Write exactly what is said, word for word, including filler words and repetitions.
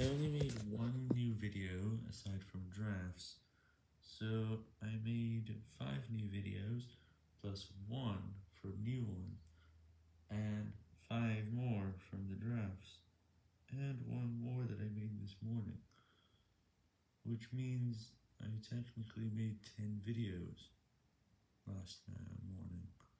I only made one new video aside from drafts, so I made five new videos, plus one from new ones, and five more from the drafts, and one more that I made this morning, which means I technically made ten videos last uh, morning.